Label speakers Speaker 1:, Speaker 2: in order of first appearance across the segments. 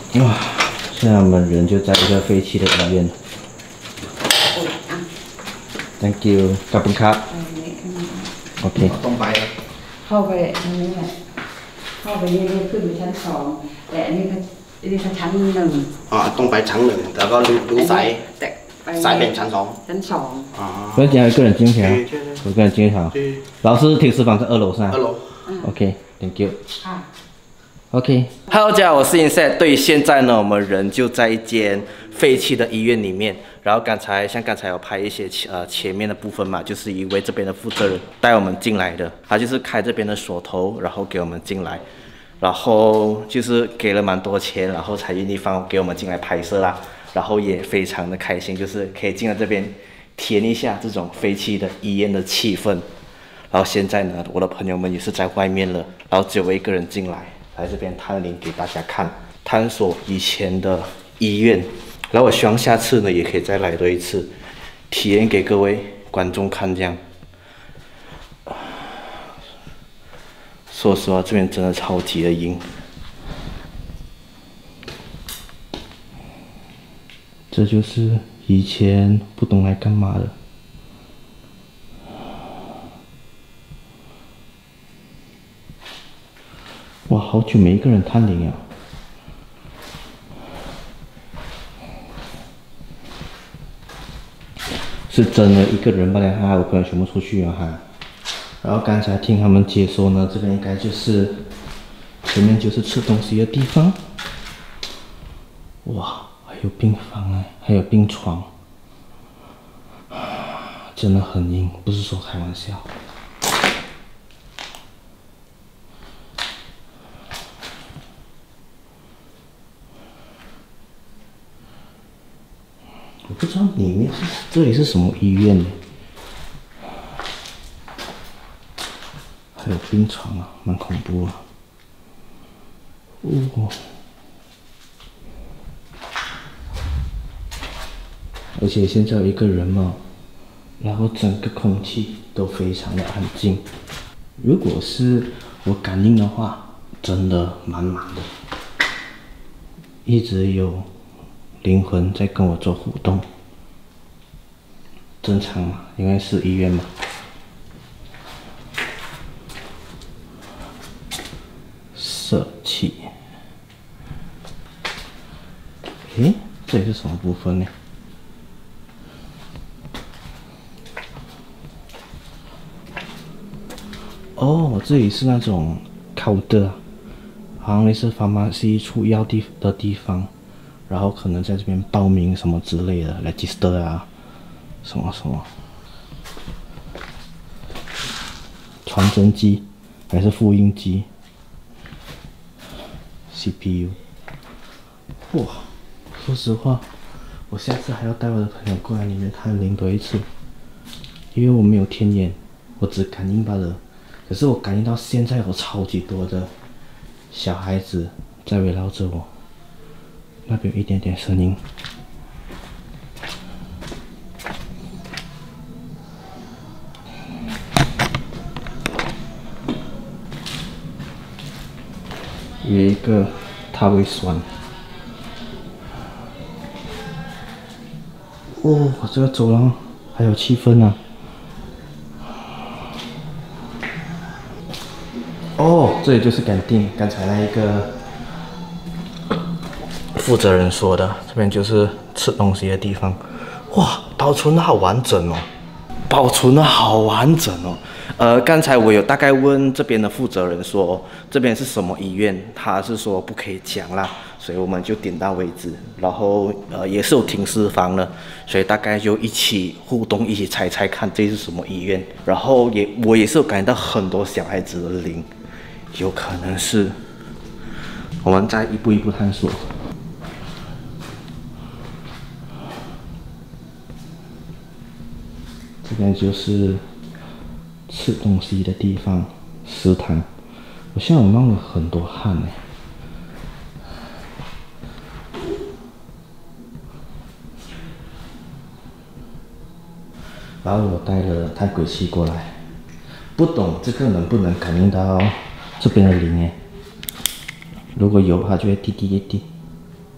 Speaker 1: 哇，现在我们人就在一个废弃的医院。Thank you， ขอบคุณครับ โอเค
Speaker 2: ตรงไป
Speaker 3: เข้าไปอันนี้แหละเข้าไปนี่ขึ้นชั้น2แต่อันนี้ก็ชั้น1
Speaker 2: ตรงไปชั้น1แล้วก็ดูสายเป็นชั้น2
Speaker 3: ชั้น2
Speaker 1: 不要讲一个人进去啊，有个人进去好。老师停尸房在2楼是吧
Speaker 2: 2楼。
Speaker 1: OK，Thank you。OK，Hello， 大家好，我是 Insect。对，现在呢，我们人就在一间废弃的医院里面。然后刚才有拍一些前面的部分嘛，就是一位这边的负责人带我们进来的，他就是开这边的锁头，然后给我们进来，然后就是给了蛮多钱，然后才愿意给我们进来拍摄啦。然后也非常的开心，就是可以进来这边体验一下这种废弃的医院的气氛。然后现在呢，我的朋友们也是在外面了，然后只有我一个人进来这边探灵给大家看，探索以前的医院。然后我希望下次呢也可以再来多一次，体验给各位观众看这样。说实话，这边真的超级的阴。这就是以前不懂来干嘛的。哇，好久没一个人探灵呀！是真的一个人罢了，还有朋友全部出去了哈。然后刚才听他们解说呢，这边应该就是前面就是吃东西的地方。哇，还有病房哎，还有病床，真的很阴，不是说开玩笑。我不知道里面这里是什么医院呢？还有病床啊，蛮恐怖啊。而且现在有一个人嘛，然后整个空气都非常的安静。如果是我感应的话，真的满满的，一直有灵魂在跟我做互动。正常嘛，应该是医院嘛。舍弃。诶，这里是什么部分呢？哦，这里是那种counter，好像类似pharmacy出药的地方，然后可能在这边报名什么之类的 ，register 啊，什么传真机还是复印机 ，CPU。哇，说实话，我下次还要带我的朋友过来里面探灵多一次，因为我没有天眼，我只感应罢了。可是我感应到现在有超级多的小孩子在围绕着我，那边有一点点声音。有一个他会酸。哦，这个走廊还有气氛啊。哦，这里就是赶定，刚才那一个负责人说的，这边就是吃东西的地方。哇，保存的好完整哦，保存的好完整哦。刚才我有大概问这边的负责人说这边是什么医院，他是说不可以讲啦，所以我们就点到为止。然后也是有停尸房的，所以大概就一起互动，一起猜猜看这是什么医院。然后我也是有感觉到很多小孩子的灵。有可能是，我们再一步一步探索。这边就是吃东西的地方，食堂。我现在我冒了很多汗呢。然后我带了探鬼器过来，不懂这个能不能感应到这边的灵哎？如果有的话就会滴滴滴滴。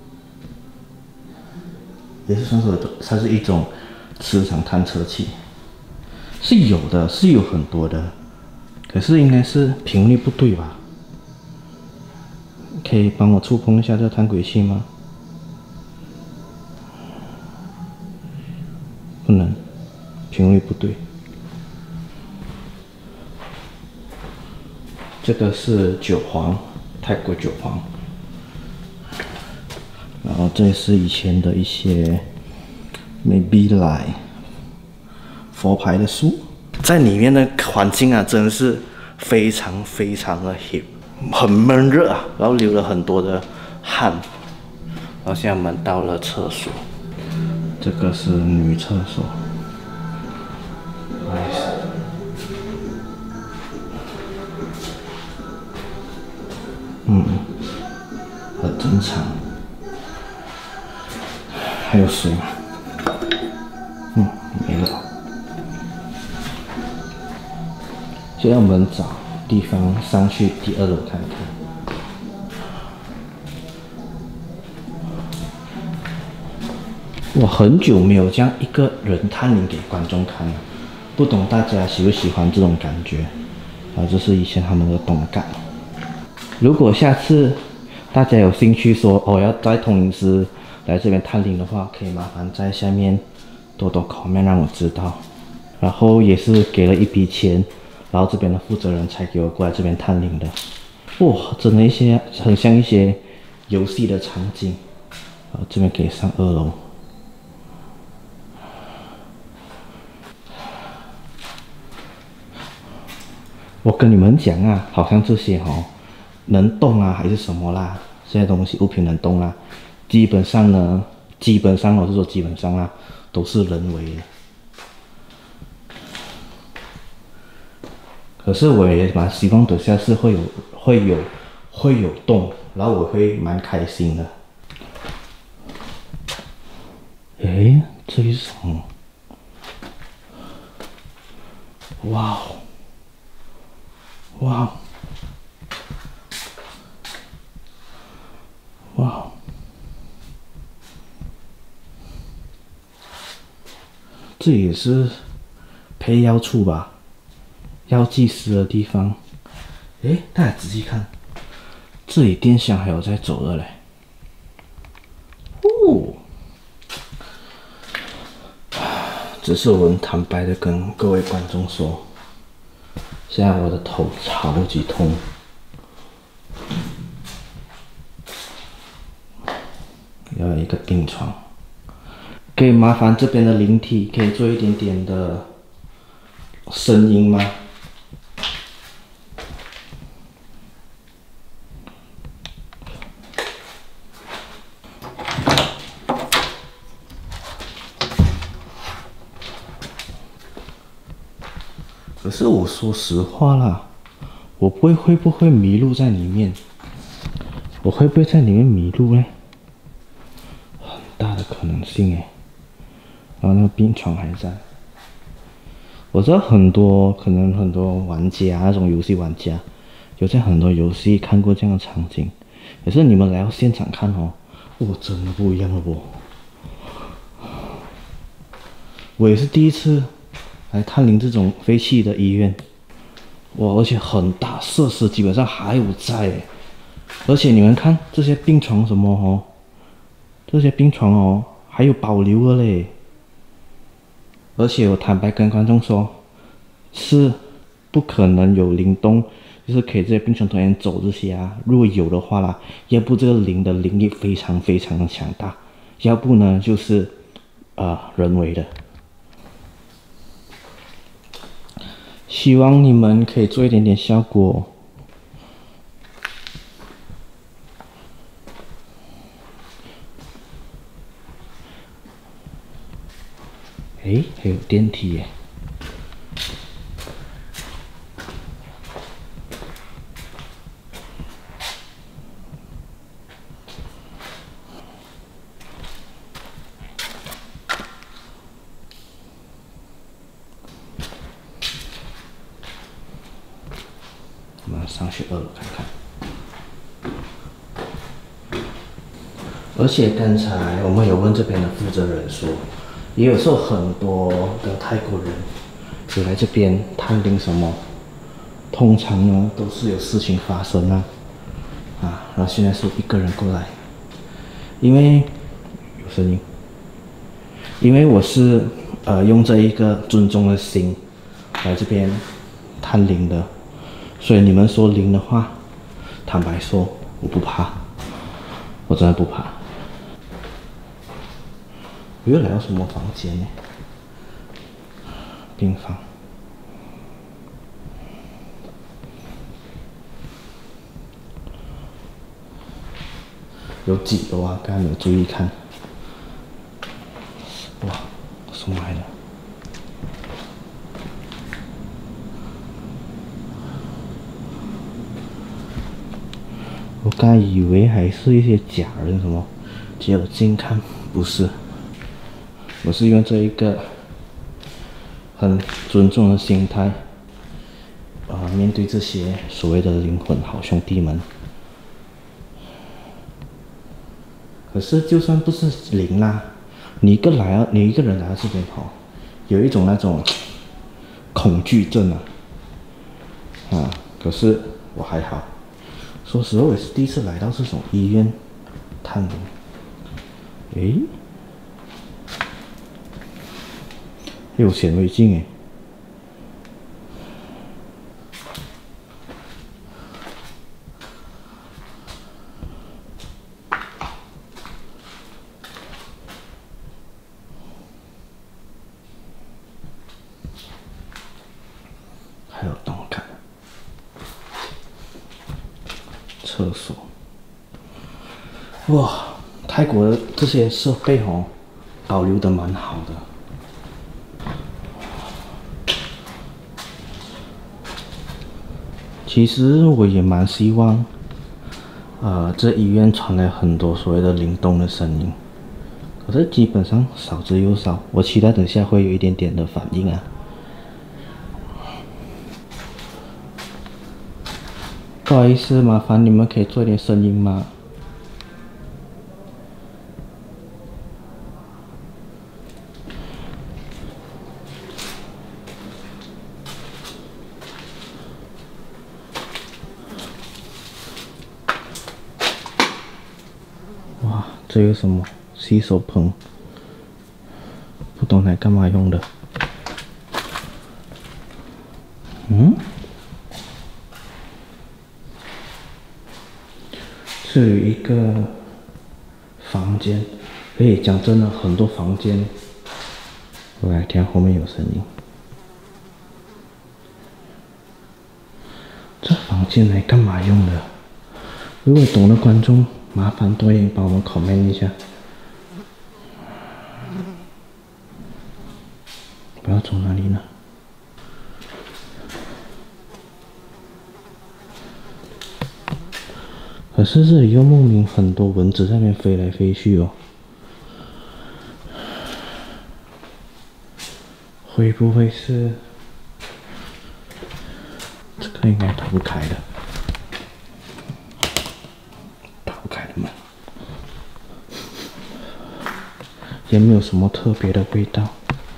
Speaker 1: 也是算是它是一种磁场探测器，是有的，是有很多的，可是应该是频率不对吧？可以帮我触碰一下这个探轨器吗？不能，频率不对。这个是九黄，泰国九黄。然后这是以前的一些 maybe 来佛牌的书，在里面的环境啊，真的是非常非常的 hip， 很闷热啊，然后流了很多的汗。然后现在我们到了厕所，这个是女厕所。很正常。还有水吗？没了。现在我们找地方上去第2楼看看。我很久没有这样一个人探灵给观众看了，不懂大家喜不喜欢这种感觉？这是以前他们的动感。如果下次大家有兴趣说要带通灵师来这边探灵的话，可以麻烦在下面多多 comment 让我知道。然后也是给了一笔钱，然后这边的负责人才给我过来这边探灵的。哇，真的很像一些游戏的场景。这边可以上2楼。我跟你们讲啊，好像这些能动啊还是什么啦，这些东西物品能动啊，基本上我是说基本上啦，都是人为的。可是我也蛮希望等下是会有动，然后我会蛮开心的。诶，这是什么？哇哦！哇！哇！这也是配药处吧？药剂师的地方。诶，大家仔细看，这里电箱还有在走的嘞。只是我很坦白的跟各位观众说，现在我的头超级痛。要有一个病床，可以麻烦这边的灵体可以做一点点的声音吗？可是我说实话啦，我会不会迷路在里面？我会不会在里面迷路呢？很大的可能性诶。然后那个病床还在。我知道可能很多玩家，那种游戏玩家，有在很多游戏看过这样的场景。可是你们来到现场看真的不一样了不？我也是第一次来探灵这种废弃的医院，而且很大，设施基本上还有在，而且你们看这些病床什么这些病床还有保留的嘞。而且我坦白跟观众说，是不可能有灵动，就是可以这些病床突然走这些啊。如果有的话啦，要不这个灵的灵力非常非常的强大，要不呢就是人为的。希望你们可以做一点点效果。诶，还有电梯耶！我们上去2楼看看。 而且刚才我们有问这边的负责人说，也有时候很多的泰国人有来这边探灵什么，通常呢都是有事情发生啊，然后现在是一个人过来，因为有声音，因为我是用着一个尊重的心来这边探灵的，所以你们说灵的话，坦白说我不怕，我真的不怕。我又来到什么房间呢？病房。有几楼啊？刚才没有注意看。哇，什么来的？我刚才以为还是一些假人什么，结果近看不是。我是用这一个很尊重的心态，面对这些所谓的灵魂好兄弟们。可是就算不是灵啦，你一个人来到这边跑，有一种那种恐惧症可是我还好。说实话，我也是第一次来到这种医院探灵。诶，有显微镜诶。还有灯看，厕所。哇，泰国的这些设备保留的蛮好的。其实我也蛮希望，这医院传来很多所谓的灵动的声音，可是基本上少之又少。我期待等下会有一点点的反应啊。不好意思，麻烦你们可以做一点声音吗？哇，这有什么洗手盆？不懂来干嘛用的？这有一个房间，讲真的，很多房间。我来听后面有声音。这房间来干嘛用的？如果懂的观众，麻烦多一点帮我们 comment 一下。不要走哪里呢？可是这里又莫名很多蚊子在那边飞来飞去哦，会不会是这个应该打不开的，打不开的门，也没有什么特别的味道。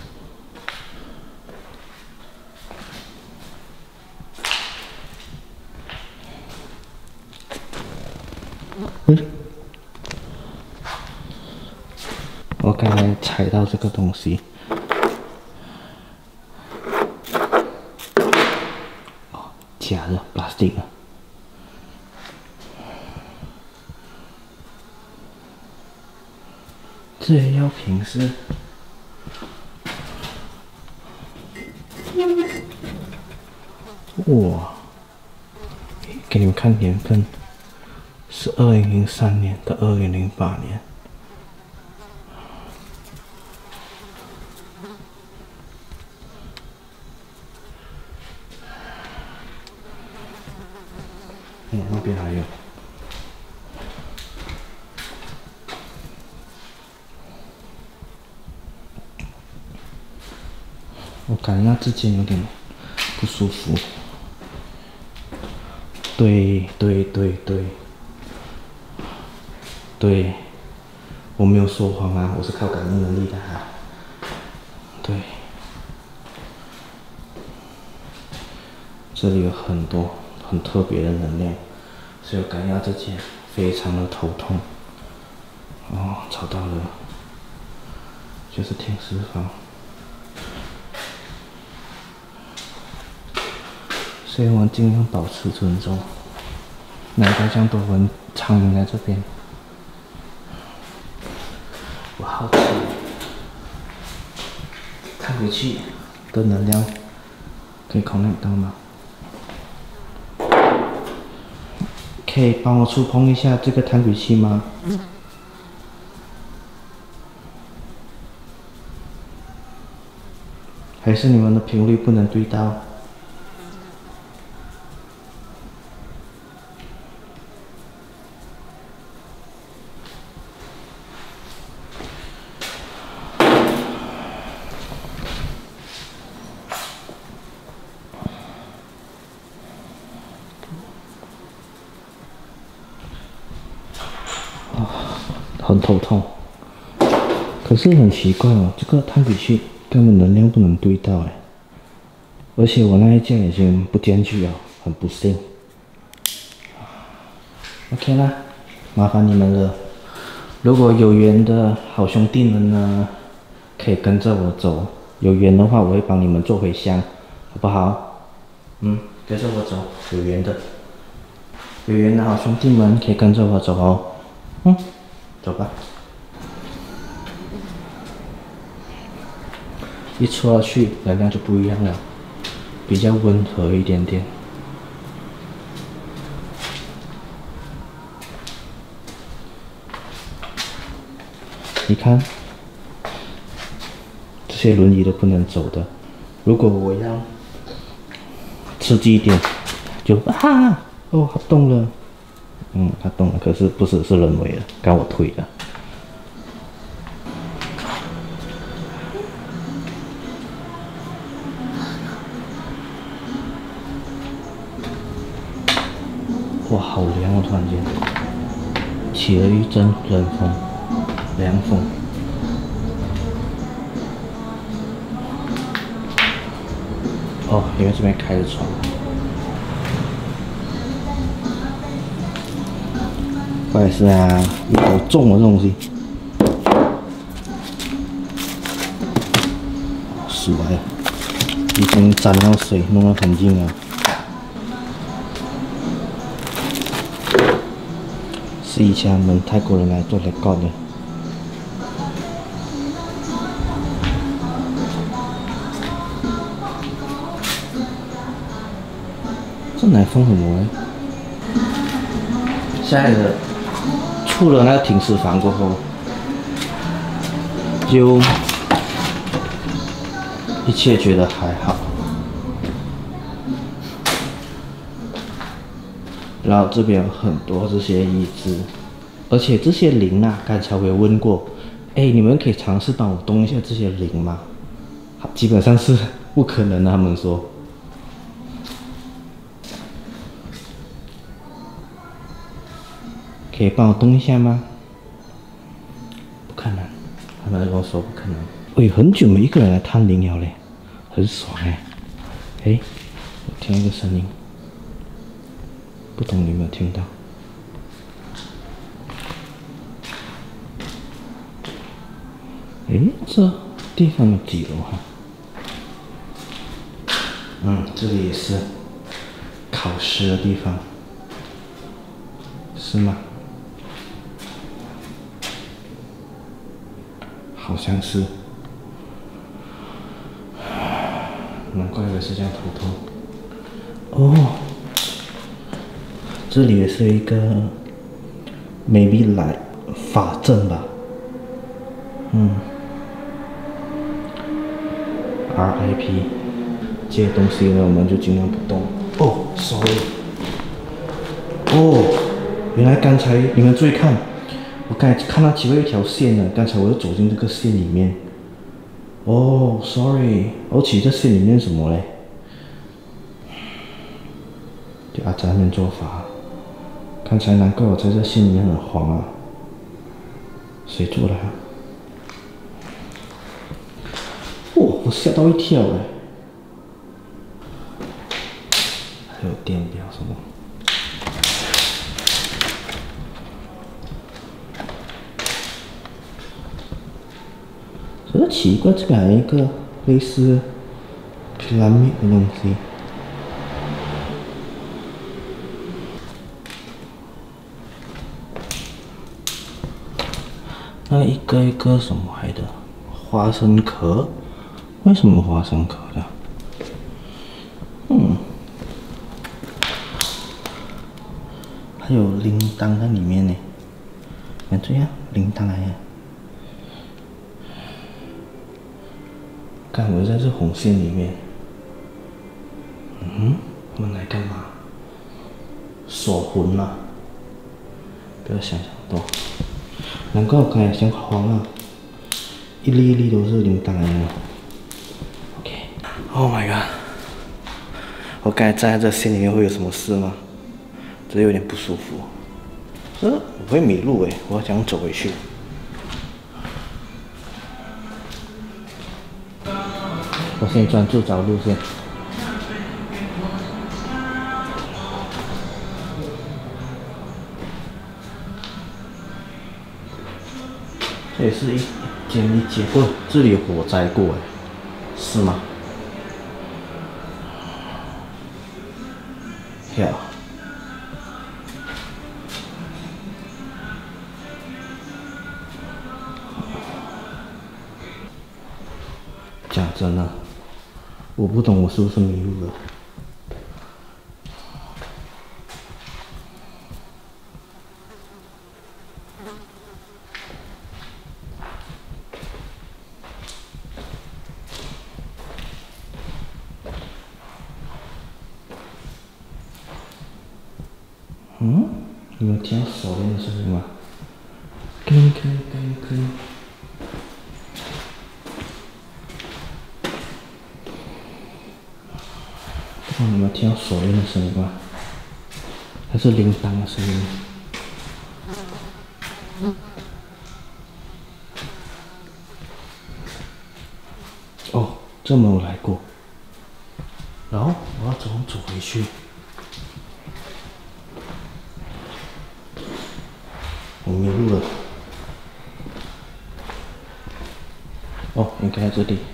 Speaker 1: 我刚才踩到这个东西，假的plastic啊。这些药瓶是，哇，给你们看年份，是2003年到2008年。那边还有。我感觉那之间有点不舒服。对， 我没有说谎啊，我是靠感应能力的啊。对，这里有很多很特别的能量，所以我感应到这间非常的头痛。哦，找到了，就是天使房。所以我们尽量保持尊重。难怪这样多人苍蝇在这边。我好奇，看回去的能量可以 connect 到吗？可以帮我触碰一下这个探鬼器吗？还是你们的频率不能对到？很头痛，可是很奇怪哦，这个探鬼器根本能量不能对到哎，而且我那一件已经不见去了，很不幸。OK 啦，麻烦你们了。如果有缘的好兄弟们呢，可以跟着我走。有缘的话，我会帮你们做回香，好不好？跟着我走，有缘的。有缘的好兄弟们可以跟着我走哦。走吧。一戳下去，能量就不一样了，比较温和一点点。你看，这些轮椅都不能走的。如果我要刺激一点，就哦，它动了。它动了，可是不是人为的，刚我推的。哇，好凉啊！突然间起了一阵冷风、凉风。哦，因为这边开着窗。不好意思啊，好重啊，这东西。水啊，已经沾到水，弄得很硬了。是以前我们泰国人来做record的。这奶风什么嘞？现在的。出了那个停尸房过后，就一切觉得还好。然后这边有很多这些椅子，而且这些铃啊，刚才我有问过，你们可以尝试帮我动一下这些铃吗？基本上是不可能的，他们说。可以帮我动一下吗？不可能，他们跟我说不可能。很久没一个人来探灵了嘞，很爽我听一个声音，不懂你有没有听到？这地方有几楼这里也是考试的地方，是吗？好像是，难怪我是这样头痛。这里也是一个 maybe 来法阵吧。RIP， 这些东西呢，我们就尽量不动。sorry。原来刚才你们注意看。我刚才看到前面有一条线呢，刚才我又走进这个线里面。sorry， 其实这线里面是什么嘞？就在那边做法。刚才难怪我在这线里面很慌啊。 谁做的啊？哦，我吓到一跳哎！还有电表什么？这奇怪，这个还有一个类似皮拉米的东西。那一个一个什么来的？花生壳？为什么花生壳的？还有铃铛在里面呢。看这样，铃铛来呀。看我在这红线里面。我们来干嘛？锁魂啊！不要想想多。难怪我刚才想慌啊，一粒一粒都是铃铛来的。OK。Oh my god！ 我刚才站在这线里面会有什么事吗？这有点不舒服。我会迷路诶，我想走回去。我先专注找路线。这也是一间哦，这里有火灾过哎，是吗？呀，讲真的，我不懂我是不是迷路了。有没有听到锁链的声音吗？铿铿铿铿。有没有听到锁链的声音吗？还是铃铛的声音？哦，这没有来过。然后我要怎么走回去？我迷路了。哦，应该在这里。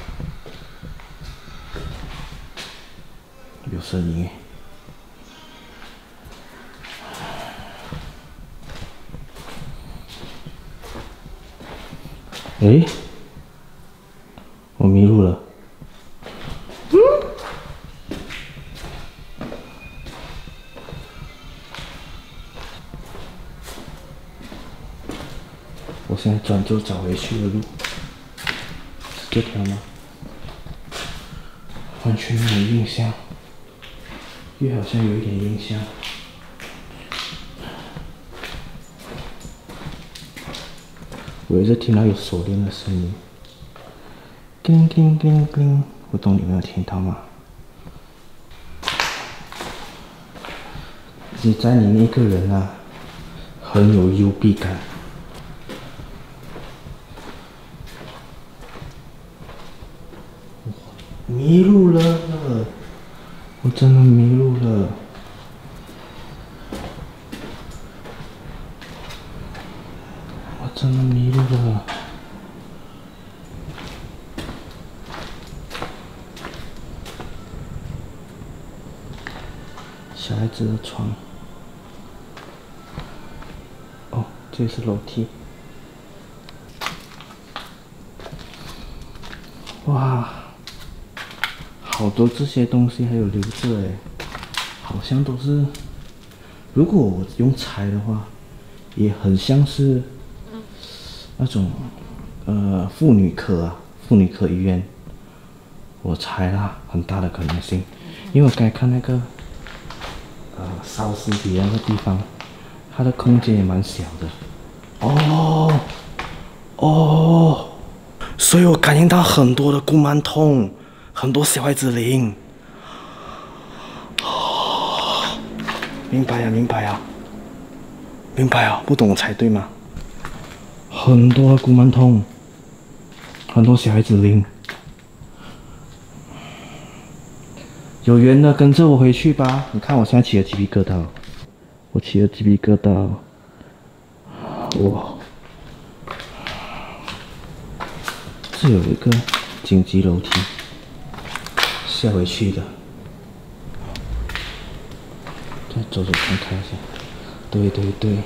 Speaker 1: 有声音诶，我迷路了。我现在专注找回去的路，是这条吗？完全没有印象，又好像有一点印象。我一直听到有锁链的声音，叮叮叮叮，不懂你有没有听到吗？你在里面一个人啊，很有幽闭感。迷路了，我真的迷路了。我真的迷路了。小孩子的床。哦，这是楼梯。哇，好多这些东西还有留着哎，好像都是，如果我用猜的话，也很像是那种妇女科医院，我猜啦，很大的可能性，因为我刚才看那个烧尸体那个地方，它的空间也蛮小的。哦，所以我感应到很多的古曼童，很多小孩子灵。明白啊，不懂我猜对吗？ 很多的古曼童，很多小孩子领。有缘的跟着我回去吧。你看我现在起了鸡皮疙瘩，我起了鸡皮疙瘩。哇！这有一个紧急楼梯下回去的。再走走看看一下。对对对。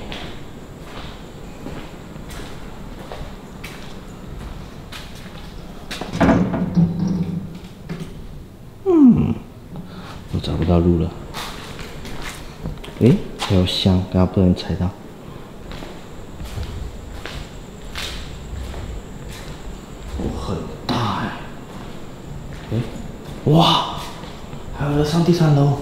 Speaker 1: 我找不到路了。诶，还有香，刚刚不能踩到。哦，很大哎。诶，哇，还有上第3楼。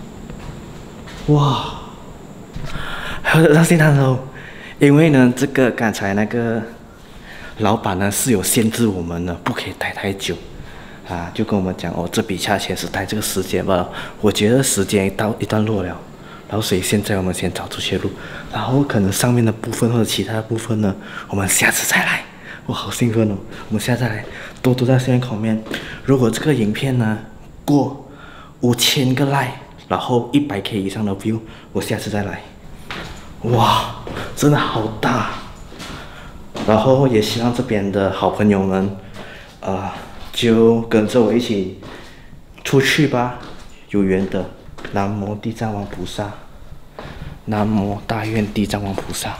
Speaker 1: 哇，还有上第3楼。因为呢，这个刚才那个老板呢是有限制我们的，不可以待太久。就跟我们讲哦，这笔价钱是待这个时间吧。我觉得时间到一段落了，然后所以现在我们先找出去路，然后可能上面的部分或者其他的部分呢，我们下次再来。我好兴奋哦！我们下次再来，多多在下面comment。如果这个影片呢过5000个 like， 然后100K 以上的 view， 我下次再来。哇，真的好大！然后也希望这边的好朋友们，就跟着我一起出去吧，有缘的。南无地藏王菩萨，南无大愿地藏王菩萨。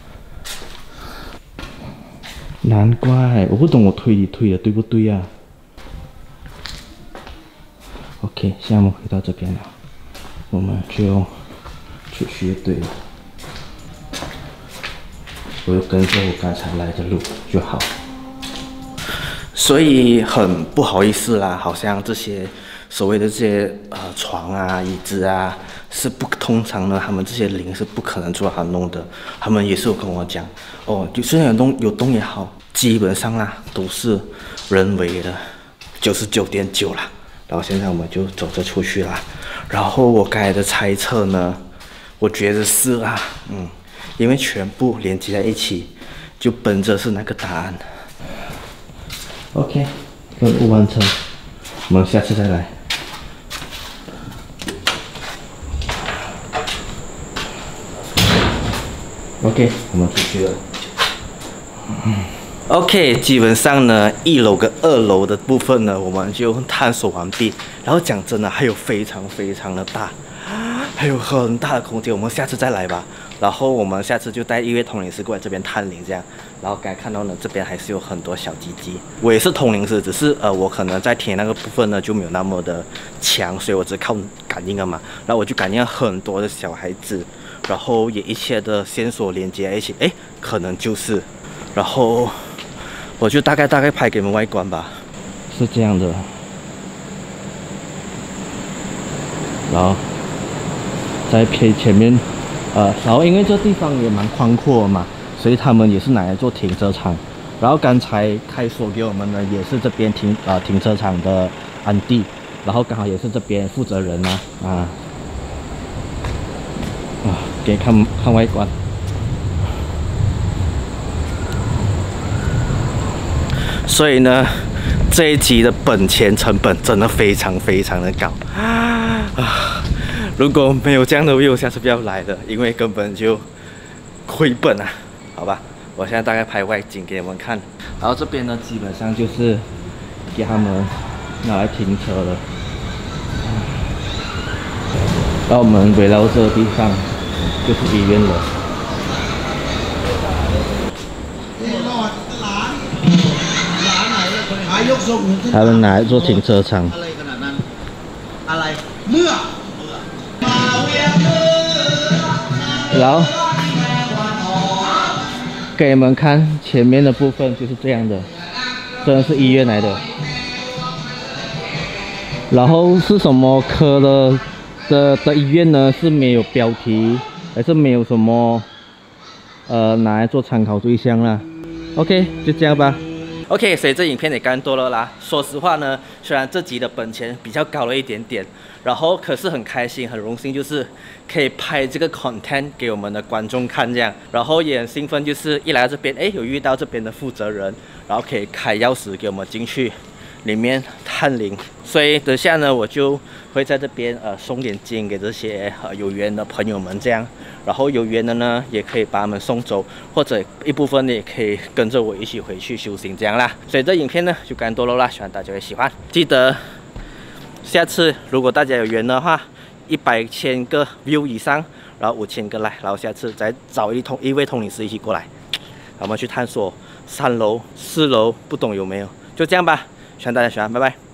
Speaker 1: 难怪我不懂我推理推的对不对呀？OK， 现在我们回到这边了，我们就出去对了。我就跟着我刚才来的路就好。所以很不好意思啦，好像这些所谓的这些床啊、椅子啊，通常呢，他们这些灵是不可能做好弄的。他们也是有跟我讲，哦，就虽然有洞也好，基本上啦都是人为的，99.9%啦。然后现在我们就走着出去啦。然后我刚才的猜测呢，我觉得是啦，因为全部连接在一起，就本着是那个答案。OK， 任务完成，我们下次再来。OK， 我们出去了。OK， 基本上呢，1楼跟2楼的部分呢，我们就探索完毕。然后讲真的，还有非常非常的大，还有很大的空间，我们下次再来吧。然后我们下次就带1位通灵师过来这边探灵，这样。然后刚才看到呢，这边还是有很多小鸡鸡。我也是通灵师，只是我可能在填那个部分呢就没有那么的强，所以我只靠感应了嘛。然后我就感应了很多的小孩子，然后也一切的线索连接在一起，可能就是。然后我就大概拍给你们外观吧，是这样的。然后在前面。然后因为这地方也蛮宽阔嘛，所以他们也是拿来做停车场。然后刚才开锁给我们的也是这边停车场的安地，然后刚好也是这边负责人给看外观。所以呢，这一集的本钱成本真的非常非常的高如果没有这样的view，我下次不要来了，因为根本就亏本啊，好吧？我现在大概拍外景给你们看，然后这边呢，基本上就是给他们拿来停车了。然后我们围绕这个地方就是医院了。他们拿来做停车场。然后给你们看前面的部分就是这样的，真的是医院来的。然后是什么科的医院呢？是没有标题，还是没有什么拿来做参考对象啦。OK， 就这样吧。 OK， 所以这影片也干多了啦。说实话呢，虽然这集的本钱比较高了一点点，然后可是很开心、很荣幸，就是可以拍这个 content 给我们的观众看这样。然后也很兴奋，就是一来到这边，有遇到这边的负责人，然后可以开钥匙给我们进去里面探灵。所以等下呢，我就会在这边送点金给这些有缘的朋友们这样。然后有缘的呢，也可以把他们送走，或者一部分呢也可以跟着我一起回去修行这样啦。所以这影片呢就干多了啦，希望大家会喜欢。记得下次如果大家有缘的话，100,000个 view 以上，然后5000个like，然后下次再找一位通灵师一起过来，我们去探索3楼、4楼，不懂有没有？就这样吧，希望大家喜欢，拜拜。